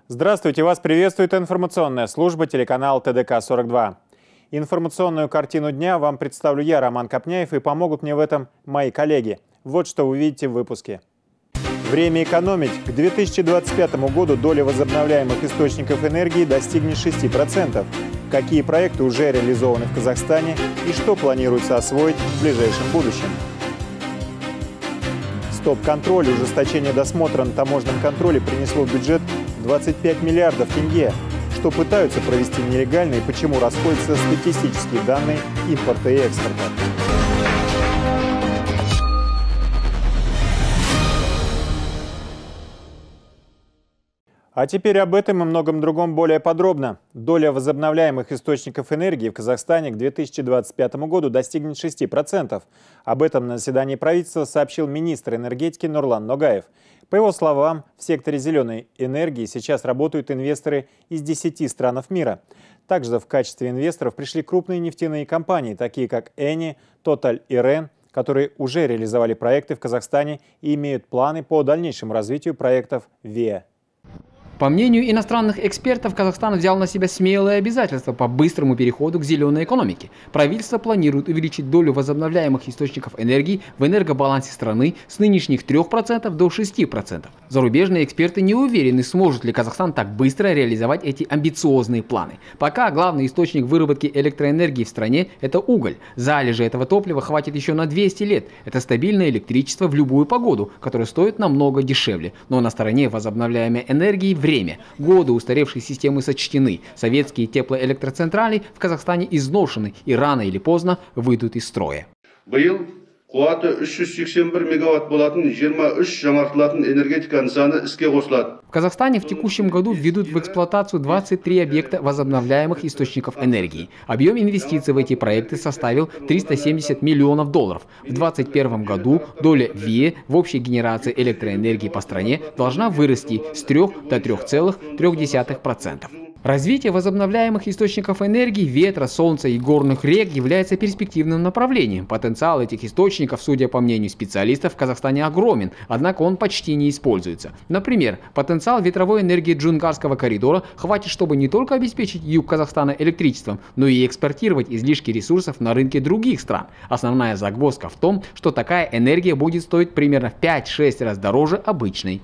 Здравствуйте, вас приветствует информационная служба телеканала ТДК-42. Информационную картину дня вам представлю я, Роман Копняев, и помогут мне в этом мои коллеги. Вот что вы видите в выпуске. Время экономить. К 2025 году доля возобновляемых источников энергии достигнет 6%. Какие проекты уже реализованы в Казахстане и что планируется освоить в ближайшем будущем? Стоп-контроль, ужесточение досмотра на таможенном контроле принесло в бюджет 25 миллиардов тенге. Что пытаются провести нелегально и почему расходятся статистические данные импорта и экспорта? А теперь об этом и многом другом более подробно. Доля возобновляемых источников энергии в Казахстане к 2025 году достигнет 6%. Об этом на заседании правительства сообщил министр энергетики Нурлан Ногаев. По его словам, в секторе зеленой энергии сейчас работают инвесторы из 10 стран мира. Также в качестве инвесторов пришли крупные нефтяные компании, такие как Eni, Total и REN, которые уже реализовали проекты в Казахстане и имеют планы по дальнейшему развитию проектов ВИА. По мнению иностранных экспертов, Казахстан взял на себя смелые обязательства по быстрому переходу к зеленой экономике. Правительство планирует увеличить долю возобновляемых источников энергии в энергобалансе страны с нынешних 3% до 6%. Зарубежные эксперты не уверены, сможет ли Казахстан так быстро реализовать эти амбициозные планы. Пока главный источник выработки электроэнергии в стране – это уголь. Залежи этого топлива хватит еще на 200 лет. Это стабильное электричество в любую погоду, которое стоит намного дешевле. Но на стороне возобновляемой энергии время. Годы устаревшей системы сочтены. Советские теплоэлектроцентрали в Казахстане изношены и рано или поздно выйдут из строя. Қуаты 381 мегаватт болатын 23 жаңартылатын энергетика нысаны іске қосылады. В Казахстане в текущем году введут в эксплуатацию 23 объекта возобновляемых источников энергии. Объем инвестиций в эти проекты составил $370 миллионов. В 2021 году доля ВИА в общей генерации электроэнергии по стране должна вырасти с 3 до 3,3%. Развитие возобновляемых источников энергии, ветра, солнца и горных рек является перспективным направлением. Потенциал этих источников, судя по мнению специалистов, в Казахстане огромен, однако он почти не используется. Например, потенциал ветровой энергии Джунгарского коридора хватит, чтобы не только обеспечить юг Казахстана электричеством, но и экспортировать излишки ресурсов на рынки других стран. Основная загвоздка в том, что такая энергия будет стоить примерно в 5-6 раз дороже обычной.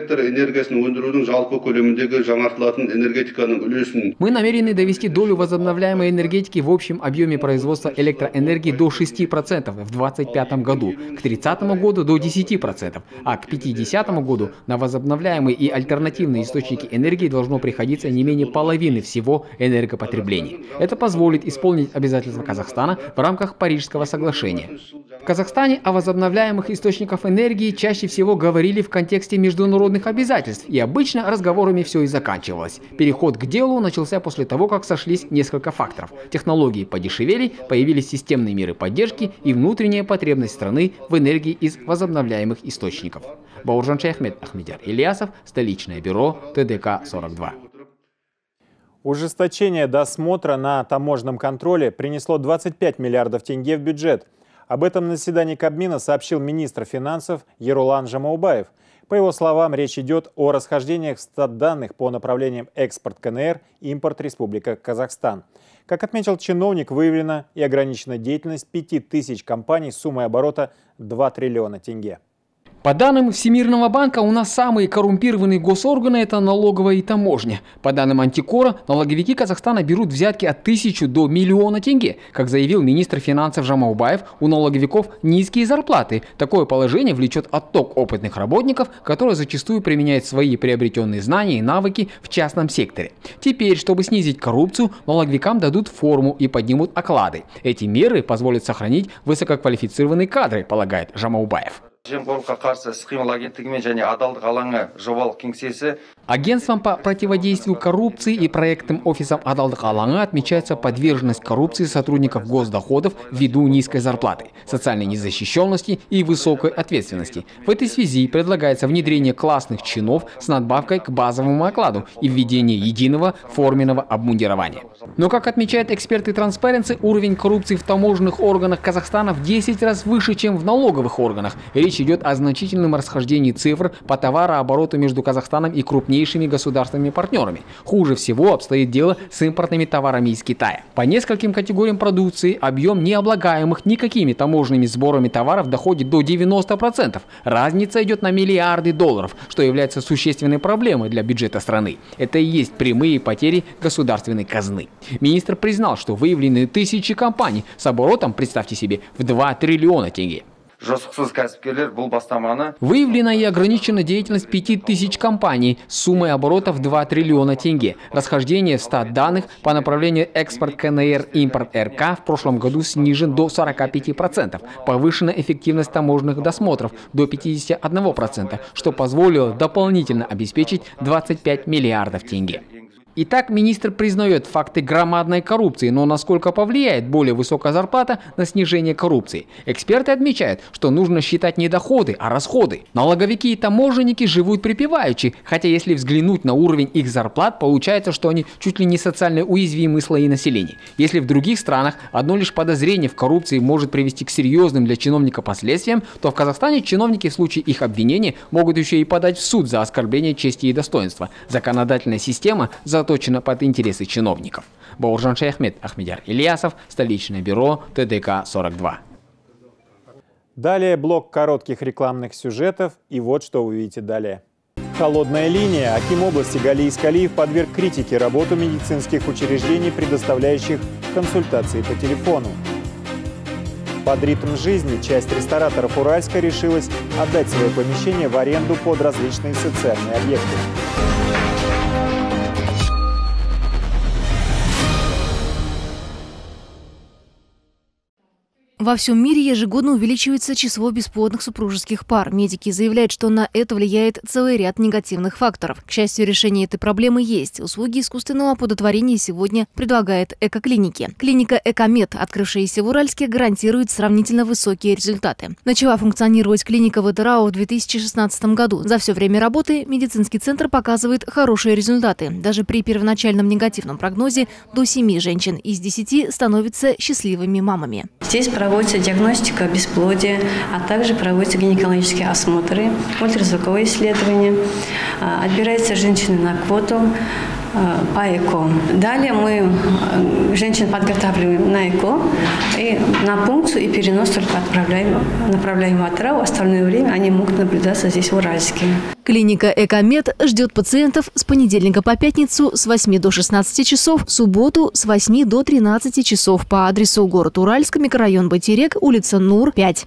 Мы намерены довести долю возобновляемой энергетики в общем объеме производства электроэнергии до 6% в 2025 году, к 2030 году до 10%, а к 2050 году на возобновляемые и альтернативные источники энергии должно приходиться не менее половины всего энергопотребления. Это позволит исполнить обязательства Казахстана в рамках Парижского соглашения. В Казахстане о возобновляемых источниках энергии чаще всего говорили в контексте международных обязательств, и обычно разговорами все и заканчивалось. Переход к делу начался после того, как сошлись несколько факторов. Технологии подешевели, появились системные меры поддержки и внутренняя потребность страны в энергии из возобновляемых источников. Бауыржан Шайхмет, Ахмедияр Ильясов, столичное бюро ТДК-42. Ужесточение досмотра на таможенном контроле принесло 25 миллиардов тенге в бюджет. Об этом на заседании Кабмина сообщил министр финансов Ерулан Жамаубаев. По его словам, речь идет о расхождениях в статданных по направлениям экспорт КНР, импорт Республика Казахстан. Как отметил чиновник, выявлена и ограничена деятельность 5000 компаний с суммой оборота 2 триллиона тенге. По данным Всемирного банка, у нас самые коррумпированные госорганы – это налоговая и таможня. По данным Антикора, налоговики Казахстана берут взятки от 1000 до 1 000 000 тенге. Как заявил министр финансов Жамаубаев, у налоговиков низкие зарплаты. Такое положение влечет отток опытных работников, которые зачастую применяют свои приобретенные знания и навыки в частном секторе. Теперь, чтобы снизить коррупцию, налоговикам дадут форму и поднимут оклады. Эти меры позволят сохранить высококвалифицированные кадры, полагает Жамаубаев. Агентством по противодействию коррупции и проектом офисом Адалдык Алаңы отмечается подверженность коррупции сотрудников госдоходов ввиду низкой зарплаты, социальной незащищенности и высокой ответственности. В этой связи предлагается внедрение классных чинов с надбавкой к базовому окладу и введение единого форменного обмундирования. Но, как отмечают эксперты Transparency, уровень коррупции в таможенных органах Казахстана в 10 раз выше, чем в налоговых органах. Речь идет о значительном расхождении цифр по товарообороту между Казахстаном и крупными крупнейшими государственными партнерами. Хуже всего обстоит дело с импортными товарами из Китая. По нескольким категориям продукции объем необлагаемых никакими таможенными сборами товаров доходит до 90%. Разница идет на миллиарды долларов, что является существенной проблемой для бюджета страны. Это и есть прямые потери государственной казны. Министр признал, что выявлены тысячи компаний с оборотом, представьте себе, в 2 триллиона тенге. Выявлена и ограничена деятельность 5000 компаний с суммой оборота в 2 триллиона тенге. Расхождение в стат данных по направлению экспорт КНР, импорт РК в прошлом году снижен до 45%. Повышена эффективность таможенных досмотров до 51%, что позволило дополнительно обеспечить 25 миллиардов тенге. Итак, министр признает факты громадной коррупции, но насколько повлияет более высокая зарплата на снижение коррупции? Эксперты отмечают, что нужно считать не доходы, а расходы. Налоговики и таможенники живут припеваючи, хотя если взглянуть на уровень их зарплат, получается, что они чуть ли не социально уязвимые слои населения. Если в других странах одно лишь подозрение в коррупции может привести к серьезным для чиновника последствиям, то в Казахстане чиновники в случае их обвинения могут еще и подать в суд за оскорбление чести и достоинства. Законодательная система заточена под интересы чиновников. Бауыржан Шаяхмет, Ахмедияр Ильясов, столичное бюро ТДК-42. Далее блок коротких рекламных сюжетов, и вот что вы увидите далее. Холодная линия. Аким области Гали Искалиев подверг критике работу медицинских учреждений, предоставляющих консультации по телефону. Под ритм жизни часть рестораторов Уральска решилась отдать свое помещение в аренду под различные социальные объекты. Во всем мире ежегодно увеличивается число бесплодных супружеских пар. Медики заявляют, что на это влияет целый ряд негативных факторов. К счастью, решение этой проблемы есть. Услуги искусственного оплодотворения сегодня предлагает экоклиники. Клиника «Экомед», открывшаяся в Уральске, гарантирует сравнительно высокие результаты. Начала функционировать клиника в ЭТРАО в 2016 году. За все время работы медицинский центр показывает хорошие результаты. Даже при первоначальном негативном прогнозе до 7 женщин из 10 становятся счастливыми мамами. Здесь проводится диагностика бесплодия, а также проводятся гинекологические осмотры, ультразвуковые исследования, отбираются женщины на квоту по ЭКО. Далее мы женщин подготавливаем на ЭКО и на пункцию и перенос только направляем в АТРАУ. Остальное время они могут наблюдаться здесь в Уральске. Клиника «Экомед» ждет пациентов с понедельника по пятницу с 8 до 16 часов, в субботу с 8 до 13 часов по адресу город Уральск, микрорайон Байтерек, улица Нур, 5.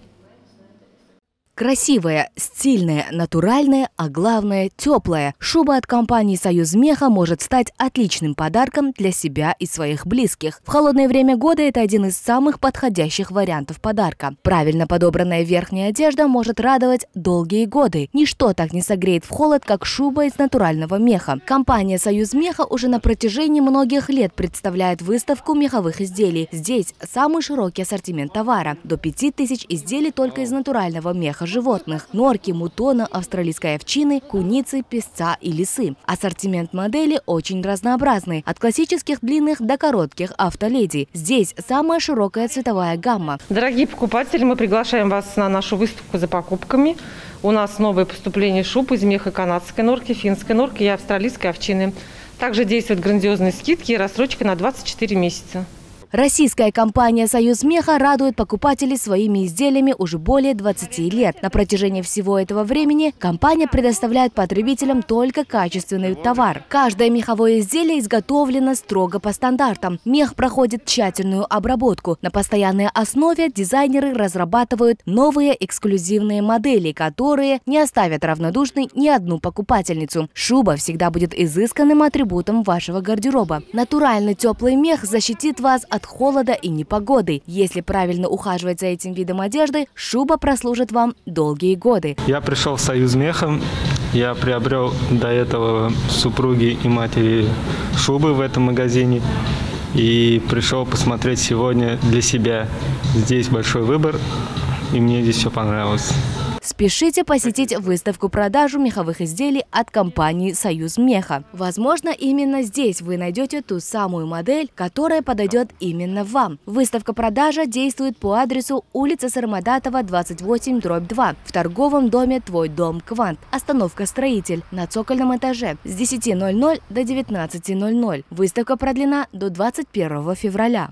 Красивая, стильная, натуральная, а главное – теплая. Шуба от компании «Союз Меха» может стать отличным подарком для себя и своих близких. В холодное время года это один из самых подходящих вариантов подарка. Правильно подобранная верхняя одежда может радовать долгие годы. Ничто так не согреет в холод, как шуба из натурального меха. Компания «Союз Меха» уже на протяжении многих лет представляет выставку меховых изделий. Здесь самый широкий ассортимент товара – до 5000 изделий только из натурального меха животных – норки, мутона, австралийской овчины, куницы, песца и лисы. Ассортимент моделей очень разнообразный – от классических длинных до коротких автоледи. Здесь самая широкая цветовая гамма. Дорогие покупатели, мы приглашаем вас на нашу выставку за покупками. У нас новое поступление шуб из меха канадской норки, финской норки и австралийской овчины. Также действуют грандиозные скидки и рассрочка на 24 месяца. Российская компания «Союз Меха» радует покупателей своими изделиями уже более 20 лет. На протяжении всего этого времени компания предоставляет потребителям только качественный товар. Каждое меховое изделие изготовлено строго по стандартам. Мех проходит тщательную обработку. На постоянной основе дизайнеры разрабатывают новые эксклюзивные модели, которые не оставят равнодушной ни одну покупательницу. Шуба всегда будет изысканным атрибутом вашего гардероба. Натуральный теплый мех защитит вас от холода и непогоды. Если правильно ухаживать за этим видом одежды, шуба прослужит вам долгие годы. Я пришел в «Союз Меха». Я приобрел до этого супруги и матери шубы в этом магазине. И пришел посмотреть сегодня для себя. Здесь большой выбор, и мне здесь все понравилось. Спешите посетить выставку-продажу меховых изделий от компании «Союз Меха». Возможно, именно здесь вы найдете ту самую модель, которая подойдет именно вам. Выставка-продажа действует по адресу улица Сармадатова, 28/2 в торговом доме «Твой дом Квант». Остановка «Строитель» на цокольном этаже с 10:00 до 19:00. Выставка продлена до 21 февраля.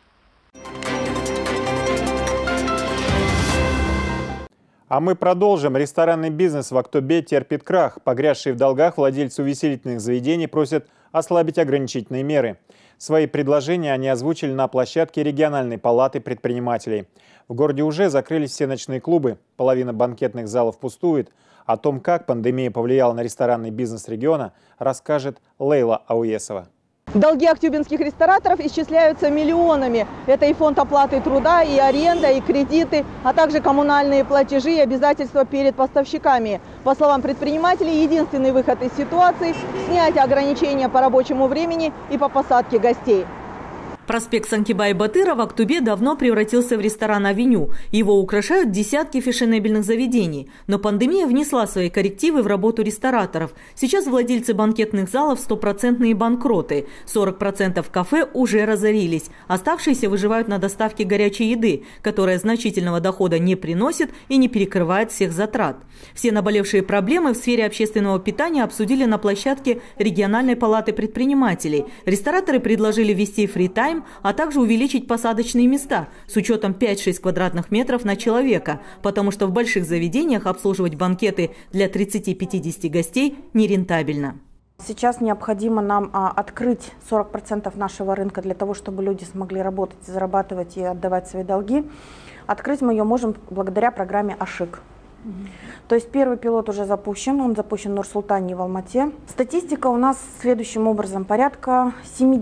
А мы продолжим. Ресторанный бизнес в Актобе терпит крах. Погрязшие в долгах владельцы увеселительных заведений просят ослабить ограничительные меры. Свои предложения они озвучили на площадке региональной палаты предпринимателей. В городе уже закрылись все ночные клубы, половина банкетных залов пустует. О том, как пандемия повлияла на ресторанный бизнес региона, расскажет Лейла Ауесова. Долги актюбинских рестораторов исчисляются миллионами. Это и фонд оплаты труда, и аренда, и кредиты, а также коммунальные платежи и обязательства перед поставщиками. По словам предпринимателей, единственный выход из ситуации – снятие ограничения по рабочему времени и по посадке гостей. Проспект Санкибай-Батыра в Актобе давно превратился в ресторан-авеню. Его украшают десятки фешенебельных заведений. Но пандемия внесла свои коррективы в работу рестораторов. Сейчас владельцы банкетных залов – стопроцентные банкроты. 40% кафе уже разорились. Оставшиеся выживают на доставке горячей еды, которая значительного дохода не приносит и не перекрывает всех затрат. Все наболевшие проблемы в сфере общественного питания обсудили на площадке региональной палаты предпринимателей. Рестораторы предложили ввести фри-тайм, а также увеличить посадочные места с учетом 5-6 квадратных метров на человека, потому что в больших заведениях обслуживать банкеты для 30-50 гостей нерентабельно. Сейчас необходимо нам открыть 40% нашего рынка для того, чтобы люди смогли работать, зарабатывать и отдавать свои долги. Открыть мы ее можем благодаря программе «Ашик». То есть первый пилот уже запущен, он запущен в Нур-Султане и в Алмате. Статистика у нас следующим образом: порядка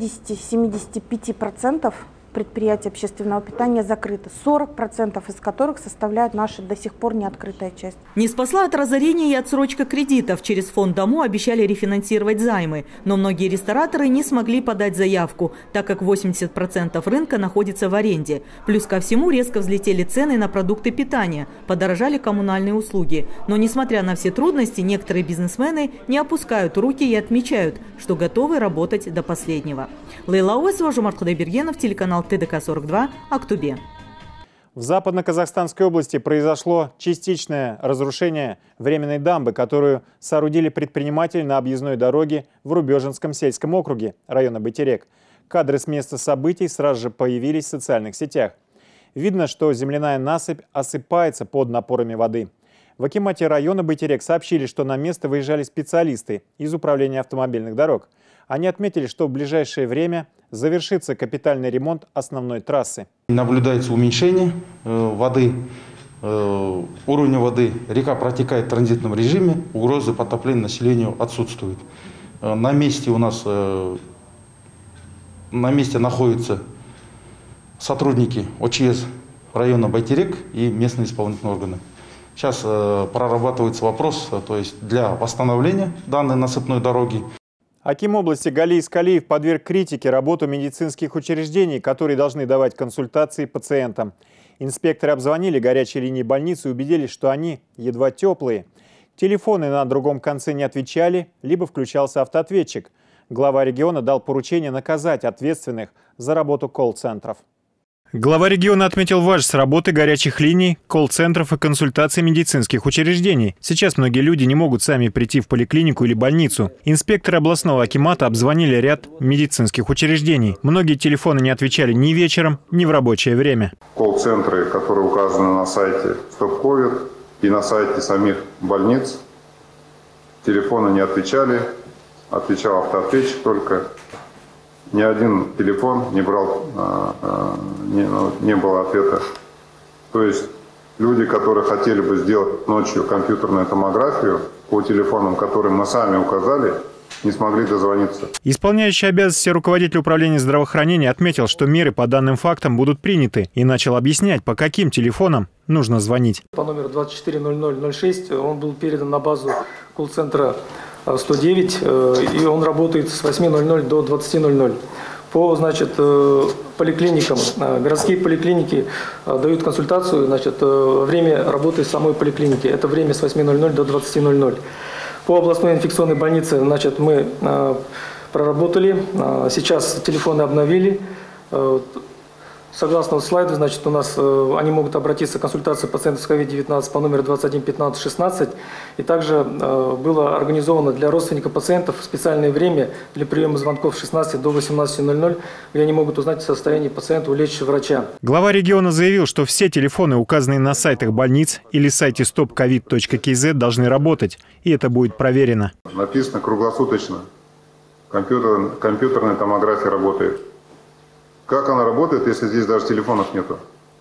70-75% предприятий общественного питания закрыты, 40% из которых составляют наша до сих пор не открытая часть. Не спасла от разорения и отсрочка кредитов. Через фонд ДОМО обещали рефинансировать займы. Но многие рестораторы не смогли подать заявку, так как 80% рынка находится в аренде. Плюс ко всему резко взлетели цены на продукты питания, подорожали коммунальные услуги. Но несмотря на все трудности, некоторые бизнесмены не опускают руки и отмечают, что готовы работать до последнего. Лейла Ауесова, Жомарт Худайбергенов, телеканал ТДК-42, Актобе. В Западно-Казахстанской области произошло частичное разрушение временной дамбы, которую соорудили предприниматели на объездной дороге в Рубежинском сельском округе района Байтерек. Кадры с места событий сразу же появились в социальных сетях. Видно, что земляная насыпь осыпается под напорами воды. В акимате района Байтерек сообщили, что на место выезжали специалисты из управления автомобильных дорог. Они отметили, что в ближайшее время завершится капитальный ремонт основной трассы. Наблюдается уменьшение воды, уровня воды. Река протекает в транзитном режиме, угрозы потопления населению отсутствует. На месте у нас находятся сотрудники ОЧС района Байтерек и местные исполнительные органы. Сейчас прорабатывается вопрос, то есть для восстановления данной насыпной дороги. Аким области Галий Искалиев подверг критике работу медицинских учреждений, которые должны давать консультации пациентам. Инспекторы обзвонили горячие линии больницы и убедились, что они едва теплые. Телефоны на другом конце не отвечали, либо включался автоответчик. Глава региона дал поручение наказать ответственных за работу колл-центров. Глава региона отметил важность работы горячих линий, колл-центров и консультаций медицинских учреждений. Сейчас многие люди не могут сами прийти в поликлинику или больницу. Инспекторы областного акимата обзвонили ряд медицинских учреждений. Многие телефоны не отвечали ни вечером, ни в рабочее время. Колл-центры, которые указаны на сайте StopCovid и на сайте самих больниц, телефоны не отвечали, отвечал автоответчик только. Ни один телефон не брал, не было ответа. То есть люди, которые хотели бы сделать ночью компьютерную томографию по телефонам, которые мы сами указали, не смогли дозвониться. Исполняющий обязанности руководитель управления здравоохранения отметил, что меры по данным фактам будут приняты, и начал объяснять, по каким телефонам нужно звонить. По номеру 240006 он был передан на базу колл-центра 109, и он работает с 8:00 до 20:00. По, значит, поликлиникам, городские поликлиники дают консультацию, значит, время работы самой поликлиники. Это время с 8:00 до 20:00. По областной инфекционной больнице, значит, мы проработали, сейчас телефоны обновили. Согласно слайду, значит, у нас они могут обратиться к консультации пациентов с COVID-19 по номеру 21 15 16. И также было организовано для родственников пациентов специальное время для приема звонков с 16 до 18:00, где они могут узнать состояние пациента у лечащего врача. Глава региона заявил, что все телефоны, указанные на сайтах больниц или сайте stopcovid.kz, должны работать, и это будет проверено. Написано круглосуточно. Компьютерная томография работает. Как она работает, если здесь даже телефонов нету?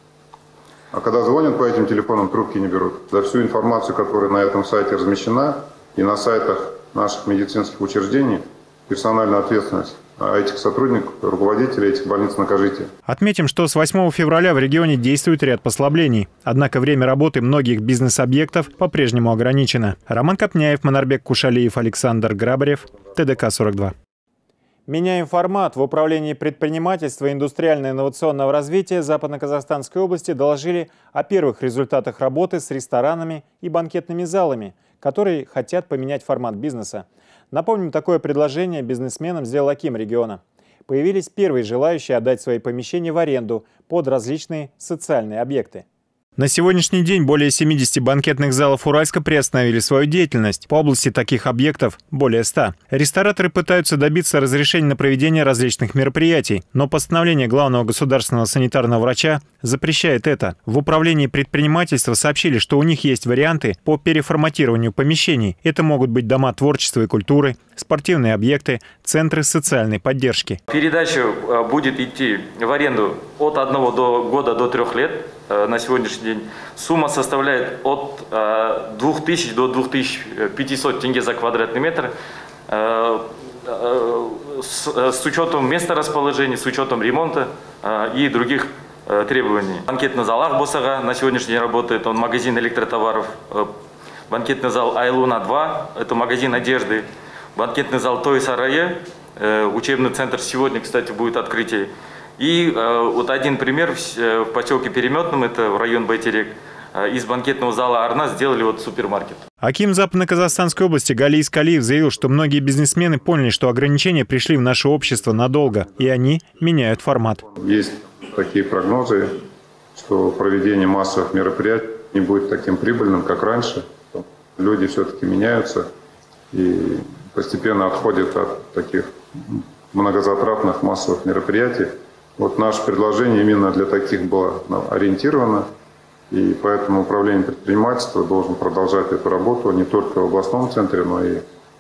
А когда звонят по этим телефонам, трубки не берут. За всю информацию, которая на этом сайте размещена, и на сайтах наших медицинских учреждений, персональная ответственность. А этих сотрудников, руководителей этих больниц накажите. Отметим, что с 8 февраля в регионе действует ряд послаблений. Однако время работы многих бизнес-объектов по-прежнему ограничено. Роман Копняев, Манарбек Кушалиев, Александр Грабарев, ТДК-42. Меняем формат. В Управлении предпринимательства и индустриально-инновационного развития Западно-Казахстанской области доложили о первых результатах работы с ресторанами и банкетными залами, которые хотят поменять формат бизнеса. Напомним, такое предложение бизнесменам сделал аким региона. Появились первые желающие отдать свои помещения в аренду под различные социальные объекты. На сегодняшний день более 70 банкетных залов Уральска приостановили свою деятельность. По области таких объектов более 100. Рестораторы пытаются добиться разрешения на проведение различных мероприятий, но постановление главного государственного санитарного врача запрещает это. В Управлении предпринимательства сообщили, что у них есть варианты по переформатированию помещений. Это могут быть дома творчества и культуры, спортивные объекты, центры социальной поддержки. Передача будет идти в аренду от 1 года до 3 лет. На сегодняшний день сумма составляет от 2000 до 2500 тенге за квадратный метр с учетом места расположения, с учетом ремонта и других требований. Банкетный зал Ахбосага на сегодняшний день работает, он магазин электротоваров. Банкетный зал Айлуна-2, это магазин одежды. Банкетный зал Той Сарае, учебный центр, сегодня, кстати, будет открытие. И вот один пример в поселке Переметном, это в район Байтерек, из банкетного зала Арна сделали вот супермаркет. Аким Западно-Казахстанской области Галий Искалиев заявил, что многие бизнесмены поняли, что ограничения пришли в наше общество надолго, и они меняют формат. Есть такие прогнозы, что проведение массовых мероприятий не будет таким прибыльным, как раньше. Люди все-таки меняются и постепенно отходят от таких многозатратных массовых мероприятий. Вот наше предложение именно для таких было ориентировано, и поэтому Управление предпринимательства должен продолжать эту работу не только в областном центре, но и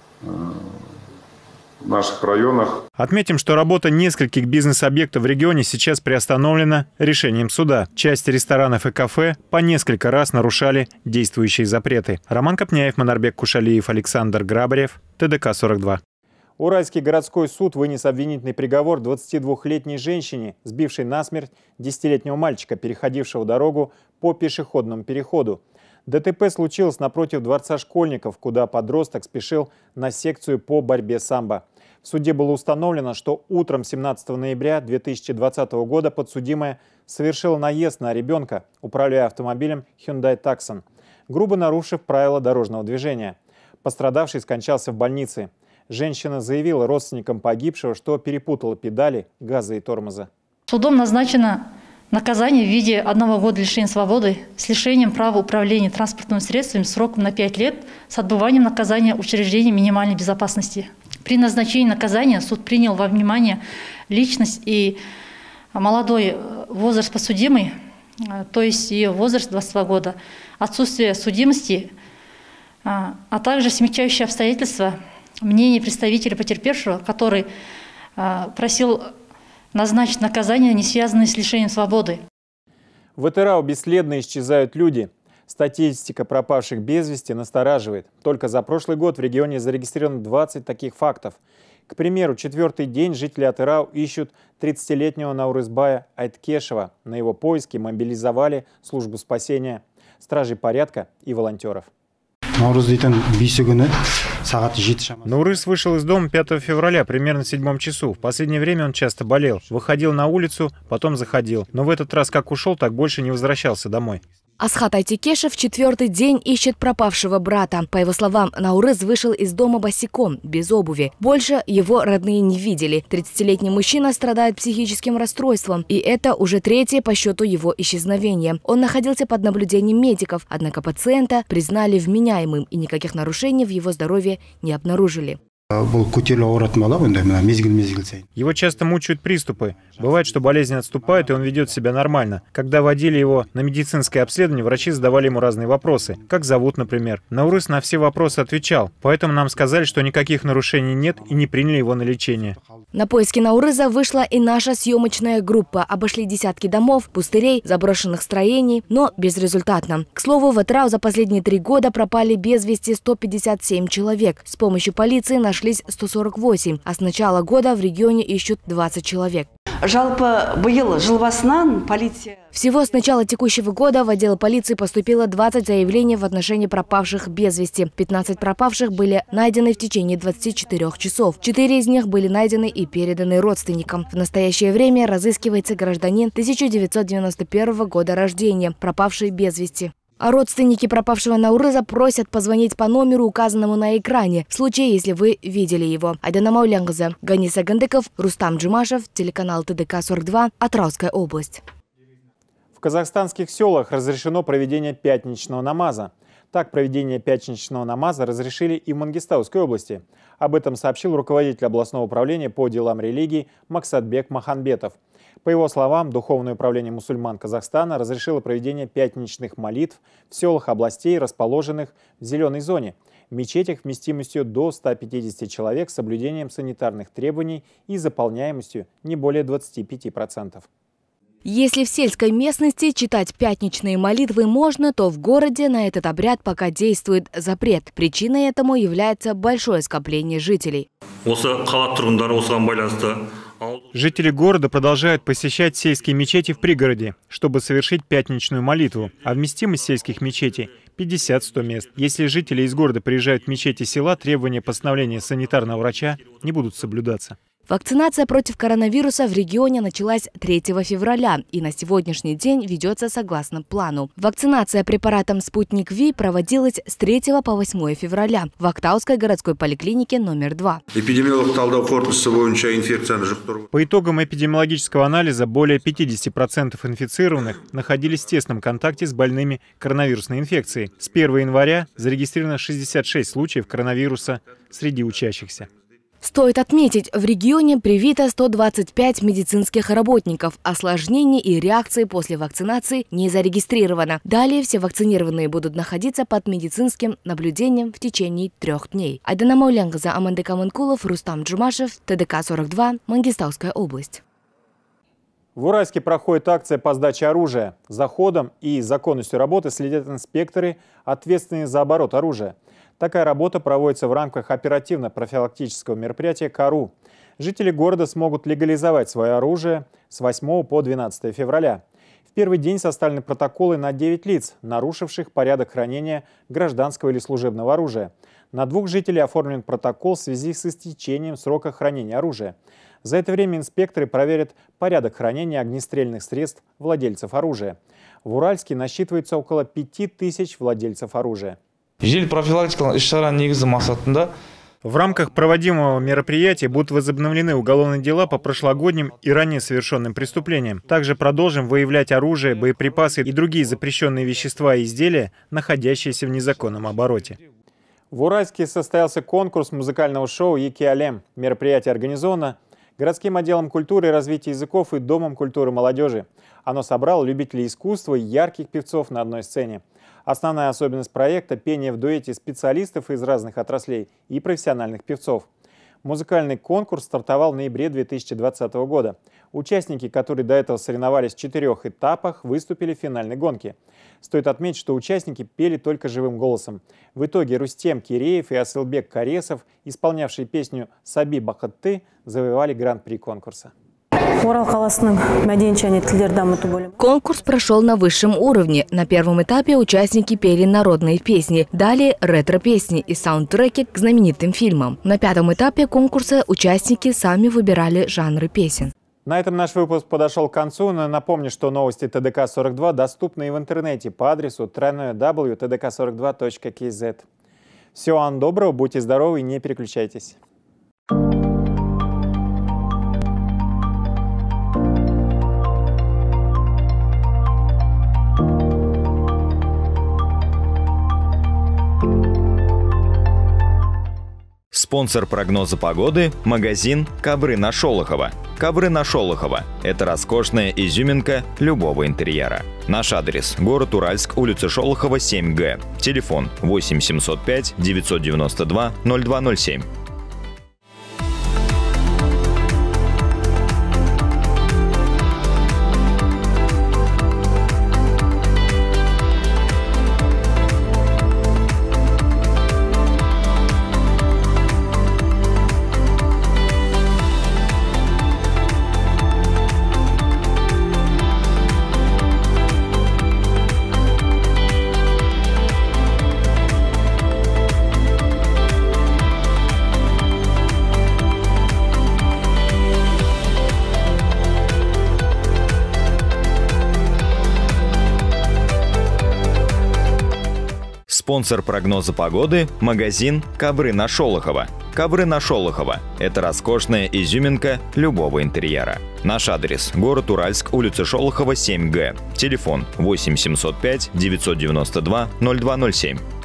в наших районах. Отметим, что работа нескольких бизнес-объектов в регионе сейчас приостановлена решением суда. Часть ресторанов и кафе по несколько раз нарушали действующие запреты. Роман Копняев, Манарбек Кушалиев, Александр Грабарев, ТДК-42. Уральский городской суд вынес обвинительный приговор 22-летней женщине, сбившей насмерть 10-летнего мальчика, переходившего дорогу по пешеходному переходу. ДТП случилось напротив Дворца школьников, куда подросток спешил на секцию по борьбе самбо. В суде было установлено, что утром 17 ноября 2020 года подсудимая совершила наезд на ребенка, управляя автомобилем Hyundai Tucson, грубо нарушив правила дорожного движения. Пострадавший скончался в больнице. Женщина заявила родственникам погибшего, что перепутала педали газа и тормоза. Судом назначено наказание в виде 1 года лишения свободы с лишением права управления транспортными средствами сроком на 5 лет с отбыванием наказания учреждений минимальной безопасности. При назначении наказания суд принял во внимание личность и молодой возраст подсудимой, то есть ее возраст 22 года, отсутствие судимости, а также смягчающие обстоятельства, мнение представителя потерпевшего, который просил назначить наказание, не связанное с лишением свободы. В Атырау бесследно исчезают люди. Статистика пропавших без вести настораживает. Только за прошлый год в регионе зарегистрировано 20 таких фактов. К примеру, 4-й день жители Атырау ищут 30-летнего Наурызбая Айткешева. На его поиски мобилизовали службу спасения, стражей порядка и волонтеров. Наурыз вышел из дома 5 февраля, примерно в 7 часу. В последнее время он часто болел. Выходил на улицу, потом заходил. Но в этот раз как ушел, так больше не возвращался домой. Асхат Айтикешев 4-й день ищет пропавшего брата. По его словам, Наурыз вышел из дома босиком, без обуви. Больше его родные не видели. 30-летний мужчина страдает психическим расстройством. И это уже 3-е по счету его исчезновения. Он находился под наблюдением медиков, однако пациента признали вменяемым и никаких нарушений в его здоровье не обнаружили. Его часто мучают приступы. Бывает, что болезнь отступает, и он ведет себя нормально. Когда водили его на медицинское обследование, врачи задавали ему разные вопросы. Как зовут, например. Наурыз на все вопросы отвечал. Поэтому нам сказали, что никаких нарушений нет и не приняли его на лечение. На поиски Наурыза вышла и наша съемочная группа. Обошли десятки домов, пустырей, заброшенных строений, но безрезультатно. К слову, в Атырау за последние 3 года пропали без вести 157 человек. С помощью полиции нашлись 148, а с начала года в регионе ищут 20 человек. Всего с начала текущего года в отдел полиции поступило 20 заявлений в отношении пропавших без вести. 15 пропавших были найдены в течение 24 часов. 4 из них были найдены и переданы родственникам. В настоящее время разыскивается гражданин 1991 года рождения, пропавший без вести. А родственники пропавшего Наурыза просят позвонить по номеру, указанному на экране, в случае, если вы видели его. Айдана Маулянгызы, Ганиса Гандыков, Рустам Джумашев, телеканал ТДК-42, Атырауская область. В казахстанских селах разрешено проведение пятничного намаза. Так, проведение пятничного намаза разрешили и в Мангистауской области. Об этом сообщил руководитель областного управления по делам религии Максатбек Маханбетов. По его словам, Духовное управление мусульман Казахстана разрешило проведение пятничных молитв в селах областей, расположенных в зеленой зоне, в мечетях вместимостью до 150 человек с соблюдением санитарных требований и заполняемостью не более 25%. Если в сельской местности читать пятничные молитвы можно, то в городе на этот обряд пока действует запрет. Причиной этому является большое скопление жителей. Жители города продолжают посещать сельские мечети в пригороде, чтобы совершить пятничную молитву, а вместимость сельских мечетей 50-100 мест. Если жители из города приезжают в мечети села, требования постановления санитарного врача не будут соблюдаться. Вакцинация против коронавируса в регионе началась 3 февраля и на сегодняшний день ведется согласно плану. Вакцинация препаратом «Спутник Ви» проводилась с 3 по 8 февраля в Актауской городской поликлинике номер 2. По итогам эпидемиологического анализа более 50% инфицированных находились в тесном контакте с больными коронавирусной инфекцией. С 1 января зарегистрировано 66 случаев коронавируса среди учащихся. Стоит отметить, в регионе привито 125 медицинских работников. Осложнений и реакции после вакцинации не зарегистрировано. Далее все вакцинированные будут находиться под медицинским наблюдением в течение 3 дней. Айдана Маулянгызы, Амандык Аманкулов, Рустам Джумашев, ТДК-42, Мангистауская область. В Уральске проходит акция по сдаче оружия. За ходом и законностью работы следят инспекторы, ответственные за оборот оружия. Такая работа проводится в рамках оперативно-профилактического мероприятия «КАРУ». Жители города смогут легализовать свое оружие с 8 по 12 февраля. В первый день составлены протоколы на 9 лиц, нарушивших порядок хранения гражданского или служебного оружия. На 2 жителей оформлен протокол в связи с истечением срока хранения оружия. За это время инспекторы проверят порядок хранения огнестрельных средств владельцев оружия. В Уральске насчитывается около 5000 владельцев оружия. В рамках проводимого мероприятия будут возобновлены уголовные дела по прошлогодним и ранее совершенным преступлениям. Также продолжим выявлять оружие, боеприпасы и другие запрещенные вещества и изделия, находящиеся в незаконном обороте. В Уральске состоялся конкурс музыкального шоу «Яки Алем». Мероприятие организовано городским отделом культуры и развития языков и Домом культуры молодежи. Оно собрало любителей искусства и ярких певцов на одной сцене. Основная особенность проекта – пение в дуэте специалистов из разных отраслей и профессиональных певцов. Музыкальный конкурс стартовал в ноябре 2020 года. Участники, которые до этого соревновались в 4 этапах, выступили в финальной гонке. Стоит отметить, что участники пели только живым голосом. В итоге Рустем Киреев и Асылбек Каресов, исполнявшие песню «Саби Бахатты», завоевали гран-при конкурса. Конкурс прошел на высшем уровне. На первом этапе участники пели народные песни, далее ретро-песни и саундтреки к знаменитым фильмам. На пятом этапе конкурса участники сами выбирали жанры песен. На этом наш выпуск подошел к концу, но напомню, что новости ТДК-42 доступны и в интернете по адресу www.tdk42.kz. Всего вам доброго, будьте здоровы и не переключайтесь. Спонсор прогноза погоды – магазин «Ковры на Шолохова». «Ковры на Шолохова» – это роскошная изюминка любого интерьера. Наш адрес – город Уральск, улица Шолохова, 7Г. Телефон 8 705 992 0207. Спонсор прогноза погоды – магазин «Ковры на Шолохова». «Ковры на Шолохова» – это роскошная изюминка любого интерьера. Наш адрес – город Уральск, улица Шолохова, 7Г. Телефон 8 705 992 0207.